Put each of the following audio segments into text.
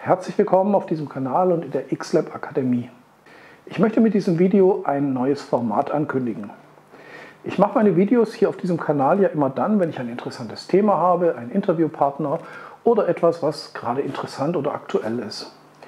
Herzlich willkommen auf diesem Kanal und in der XLab Akademie. Ich möchte mit diesem Video ein neues Format ankündigen. Ich mache meine Videos hier auf diesem Kanal ja immer dann, wenn ich ein interessantes Thema habe, einen Interviewpartner oder etwas, was gerade interessant oder aktuell ist.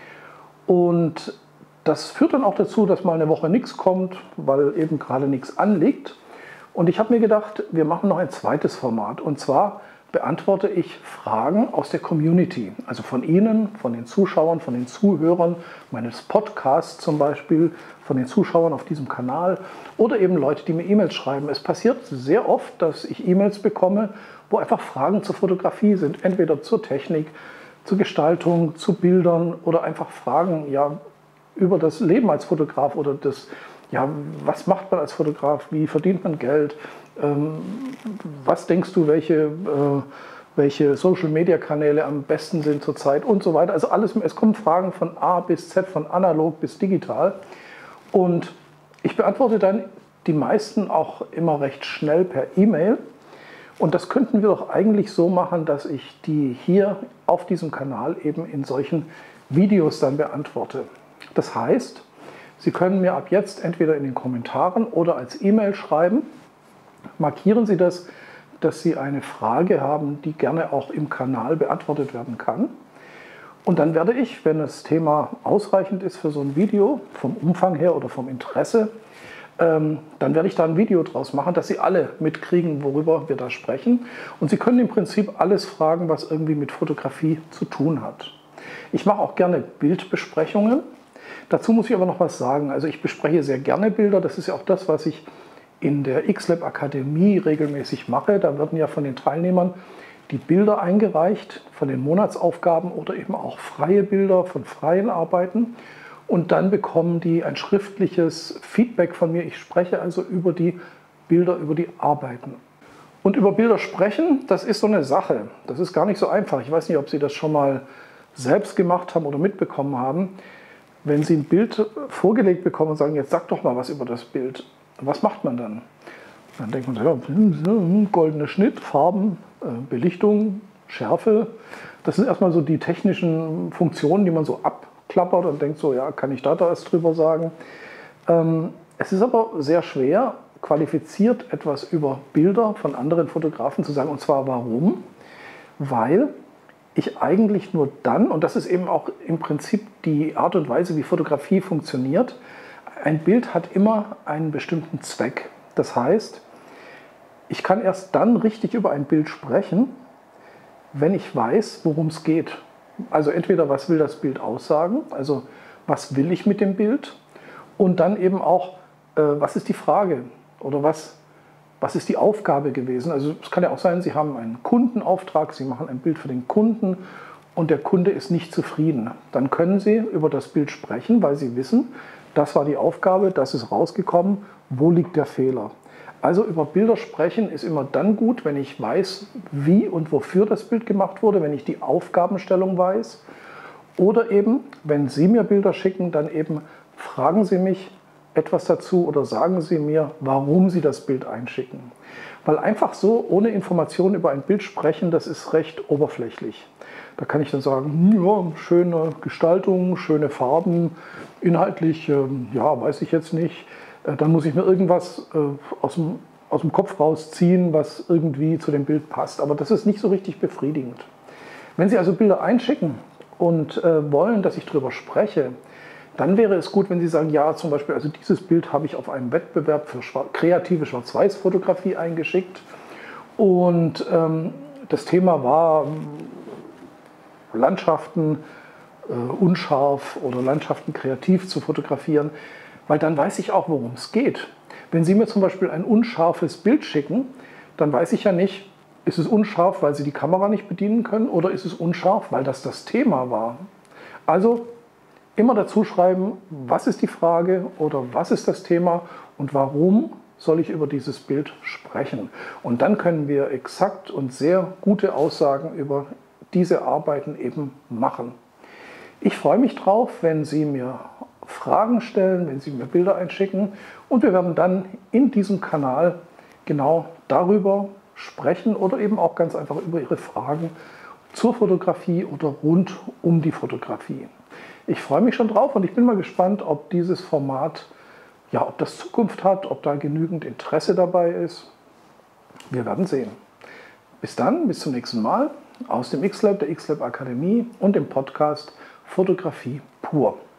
Und das führt dann auch dazu, dass mal eine Woche nichts kommt, weil eben gerade nichts anliegt. Und ich habe mir gedacht, wir machen noch ein zweites Format. Und zwar beantworte ich Fragen aus der Community. Also von Ihnen, von den Zuschauern, von den Zuhörern meines Podcasts zum Beispiel, von den Zuschauern auf diesem Kanal oder eben Leute, die mir E-Mails schreiben. Es passiert sehr oft, dass ich E-Mails bekomme, wo einfach Fragen zur Fotografie sind. Entweder zur Technik, zur Gestaltung, zu Bildern oder einfach Fragen über das Leben als Fotograf oder was macht man als Fotograf, wie verdient man Geld, was denkst du, welche Social-Media-Kanäle am besten sind zurzeit und so weiter. Also alles, es kommen Fragen von A bis Z, von analog bis digital und ich beantworte dann die meisten auch immer recht schnell per E-Mail. Und das könnten wir doch eigentlich so machen, dass ich die hier auf diesem Kanal eben in solchen Videos dann beantworte. Das heißt, Sie können mir ab jetzt entweder in den Kommentaren oder als E-Mail schreiben. Markieren Sie das, dass Sie eine Frage haben, die gerne auch im Kanal beantwortet werden kann. Und dann werde ich, wenn das Thema ausreichend ist für so ein Video, vom Umfang her oder vom Interesse, dann werde ich da ein Video draus machen, dass Sie alle mitkriegen, worüber wir da sprechen. Und Sie können im Prinzip alles fragen, was irgendwie mit Fotografie zu tun hat. Ich mache auch gerne Bildbesprechungen. Dazu muss ich aber noch was sagen. Also ich bespreche sehr gerne Bilder. Das ist ja auch das, was ich in der XLab Akademie regelmäßig mache. Da werden ja von den Teilnehmern die Bilder eingereicht von den Monatsaufgaben oder eben auch freie Bilder von freien Arbeiten. Und dann bekommen die ein schriftliches Feedback von mir. Ich spreche also über die Bilder, über die Arbeiten. Und über Bilder sprechen, das ist so eine Sache. Das ist gar nicht so einfach. Ich weiß nicht, ob Sie das schon mal selbst gemacht haben oder mitbekommen haben. Wenn Sie ein Bild vorgelegt bekommen und sagen, jetzt sag doch mal was über das Bild, was macht man dann? Dann denkt man, ja, goldener Schnitt, Farben, Belichtung, Schärfe. Das sind erstmal so die technischen Funktionen, die man so abklappert und denkt so, ja, kann ich da was drüber sagen? Es ist aber sehr schwer, qualifiziert etwas über Bilder von anderen Fotografen zu sagen. Und zwar warum? Weil ich eigentlich nur dann, und das ist eben auch im Prinzip die Art und Weise, wie Fotografie funktioniert, ein Bild hat immer einen bestimmten Zweck. Das heißt, ich kann erst dann richtig über ein Bild sprechen, wenn ich weiß, worum es geht. Also entweder, was will das Bild aussagen, also was will ich mit dem Bild, und dann eben auch, was ist die Frage oder was ist die Aufgabe gewesen. Also es kann ja auch sein, Sie haben einen Kundenauftrag, Sie machen ein Bild für den Kunden und der Kunde ist nicht zufrieden. Dann können Sie über das Bild sprechen, weil Sie wissen, das war die Aufgabe, das ist rausgekommen, wo liegt der Fehler. Also über Bilder sprechen ist immer dann gut, wenn ich weiß, wie und wofür das Bild gemacht wurde, wenn ich die Aufgabenstellung weiß. Oder eben, wenn Sie mir Bilder schicken, dann eben fragen Sie mich etwas dazu oder sagen Sie mir, warum Sie das Bild einschicken. Weil einfach so ohne Informationen über ein Bild sprechen, das ist recht oberflächlich. Da kann ich dann sagen, ja, schöne Gestaltung, schöne Farben, inhaltlich, ja, weiß ich jetzt nicht. Dann muss ich mir irgendwas aus dem Kopf rausziehen, was irgendwie zu dem Bild passt. Aber das ist nicht so richtig befriedigend. Wenn Sie also Bilder einschicken und wollen, dass ich darüber spreche, dann wäre es gut, wenn Sie sagen, ja, zum Beispiel, also dieses Bild habe ich auf einem Wettbewerb für kreative Schwarz-Weiß-Fotografie eingeschickt und das Thema war Landschaften unscharf oder Landschaften kreativ zu fotografieren, weil dann weiß ich auch, worum es geht. Wenn Sie mir zum Beispiel ein unscharfes Bild schicken, dann weiß ich ja nicht, ist es unscharf, weil Sie die Kamera nicht bedienen können oder ist es unscharf, weil das Thema war. Also immer dazu schreiben, was ist die Frage oder was ist das Thema und warum soll ich über dieses Bild sprechen. Und dann können wir exakt und sehr gute Aussagen über diese Arbeiten eben machen. Ich freue mich drauf, wenn Sie mir Fragen stellen, wenn Sie mir Bilder einschicken und wir werden dann in diesem Kanal genau darüber sprechen oder eben auch ganz einfach über Ihre Fragen zur Fotografie oder rund um die Fotografie. Ich freue mich schon drauf und ich bin mal gespannt, ob dieses Format, ja, ob das Zukunft hat, ob da genügend Interesse dabei ist. Wir werden sehen. Bis dann, bis zum nächsten Mal aus dem X-Lab, der X-Lab Akademie und dem Podcast Fotografie pur.